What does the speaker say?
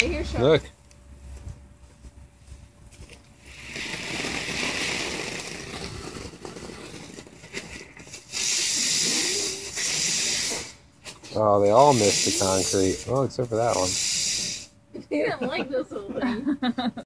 Right here, Sean. Look. Oh, they all missed the concrete. Oh, except for that one. He didn't like this whole thing.